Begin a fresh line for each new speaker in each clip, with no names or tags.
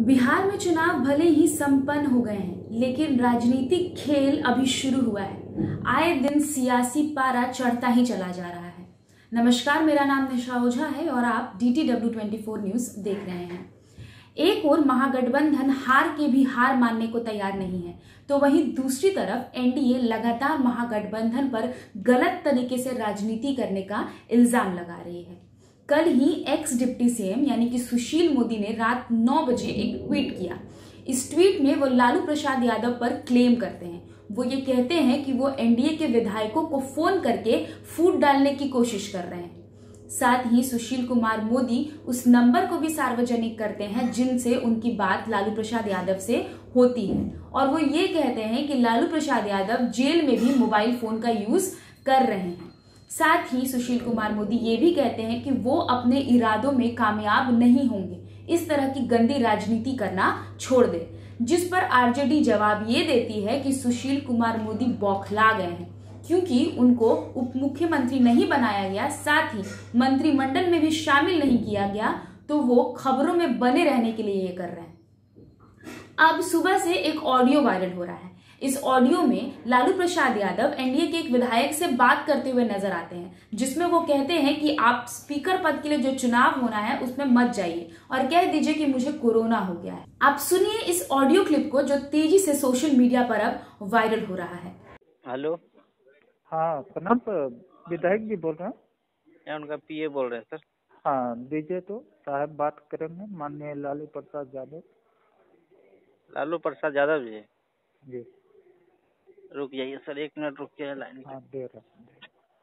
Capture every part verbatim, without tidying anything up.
बिहार में चुनाव भले ही संपन्न हो गए हैं, लेकिन राजनीतिक खेल अभी शुरू हुआ है। आए दिन सियासी पारा चढ़ता ही चला जा रहा है। नमस्कार, मेरा नाम निशा ओझा है और आप D T W twenty four news देख रहे हैं। एक ओर महागठबंधन हार के भी हार मानने को तैयार नहीं है, तो वहीं दूसरी तरफ एन डी ए लगातार महागठबंधन पर गलत तरीके से राजनीति करने का इल्जाम लगा रही है। कल ही एक्स डिप्टी सी एम यानी कि सुशील मोदी ने रात नौ बजे एक ट्वीट किया। इस ट्वीट में वो लालू प्रसाद यादव पर क्लेम करते हैं। वो ये कहते हैं कि वो एन डी ए के विधायकों को फोन करके फूट डालने की कोशिश कर रहे हैं। साथ ही सुशील कुमार मोदी उस नंबर को भी सार्वजनिक करते हैं जिनसे उनकी बात लालू प्रसाद यादव से होती है, और वो ये कहते हैं कि लालू प्रसाद यादव जेल में भी मोबाइल फोन का यूज कर रहे हैं। साथ ही सुशील कुमार मोदी ये भी कहते हैं कि वो अपने इरादों में कामयाब नहीं होंगे, इस तरह की गंदी राजनीति करना छोड़ दे। जिस पर आर जे डी जवाब ये देती है कि सुशील कुमार मोदी बौखला गए हैं, क्योंकि उनको उप मुख्यमंत्री नहीं बनाया गया, साथ ही मंत्रिमंडल में भी शामिल नहीं किया गया, तो वो खबरों में बने रहने के लिए ये कर रहे हैं। अब सुबह से एक ऑडियो वायरल हो रहा है। इस ऑडियो में Lalu Prasad Yadav N D A के एक विधायक से बात करते हुए नजर आते हैं, जिसमें वो कहते हैं कि आप स्पीकर पद के लिए जो चुनाव होना है उसमें मत जाइए और कह दीजिए कि मुझे कोरोना हो गया है। आप सुनिए इस ऑडियो क्लिप को, जो तेजी से सोशल मीडिया पर अब वायरल हो रहा है।
हेलो,
हाँ प्रणाम सर, विधायक जी बोल रहे हैं?
मैं उनका पी ए बोल रहे हैं सर।
हाँ दीजिए, तो साहब बात करेंगे, माननीय लालू प्रसाद यादव।
लालू प्रसाद यादव जी,
जी
रुक जाइए सर, एक मिनट रुक जाइए लाइन पे।
हाँ दे रहे हैं।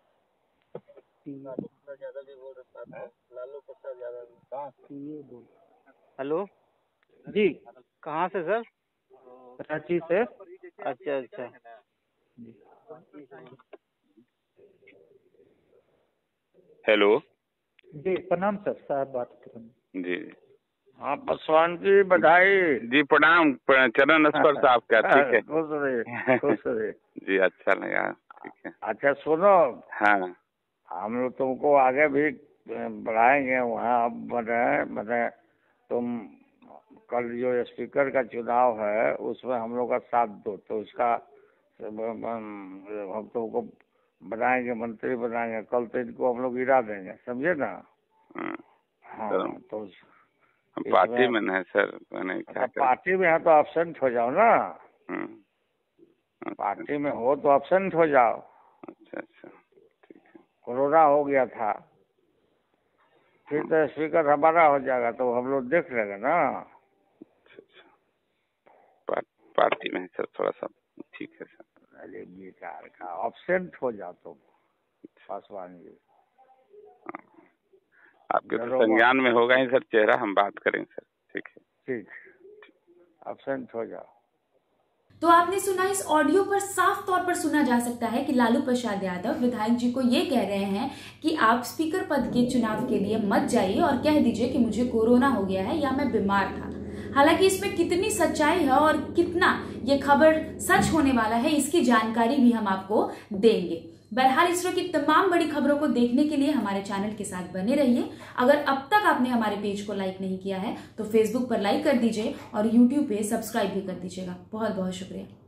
लालू प्रसाद यादव जी बोल रहे हैं। लालू प्रसाद यादव जी कहाँ
ये बोल।
हेलो
जी
कहाँ से सर?
रांची से।
अच्छा अच्छा,
हेलो
जी प्रणाम सर, साहब बात करेंगे।
जी हाँ, पासवान जी बधाई जी, प्रणाम। चरण स्पर्श आपका, ठीक है।
खुश रहे, खुश रहे।
जी अच्छा लगा, ठीक है।
अच्छा सुनो,
हाँ
हम लोग तुमको आगे भी बढ़ाएंगे वहाँ, बने बने तुम कल जो स्पीकर का चुनाव है उसमें हम लोग का साथ दो, तो उसका हम तुमको बनाएंगे, मंत्री बनाएंगे। कल तो इनको हम लोग गिरा देंगे, समझे ना? हाँ तो
पार्टी में है सर, मैंने क्या
पार्टी में है तो एब्सेंट हो जाओ ना। पार्टी में हो तो एब्सेंट हो जाओ।
अच्छा अच्छा, ठीक है।
कोरोना हो गया था, फिर तो स्पीकर हमारा हो जाएगा, तो हम लोग देख लेंगे ना।
अच्छा अच्छा, पार्टी में है सर, थोड़ा सा ठीक है सर।
अरे बेकार का, एब्सेंट हो जाओ तुम पासवान जी।
आपके तो संज्ञान में होगा ही सर चेहरा, हम बात करेंगे सर, ठीक है।
ठीक, एब्सेंट हो जाओ।
तो आपने सुना, इस ऑडियो पर साफ तौर पर सुना जा सकता है कि लालू प्रसाद यादव विधायक जी को ये कह रहे हैं कि आप स्पीकर पद के चुनाव के लिए मत जाइए और कह दीजिए कि मुझे कोरोना हो गया है या मैं बीमार था। हालांकि इसमें कितनी सच्चाई है और कितना ये खबर सच होने वाला है, इसकी जानकारी भी हम आपको देंगे। बहरहाल इस तरह की तमाम बड़ी खबरों को देखने के लिए हमारे चैनल के साथ बने रहिए। अगर अब तक आपने हमारे पेज को लाइक नहीं किया है तो फेसबुक पर लाइक कर दीजिए और यूट्यूब पे सब्सक्राइब भी कर दीजिएगा। बहुत बहुत शुक्रिया।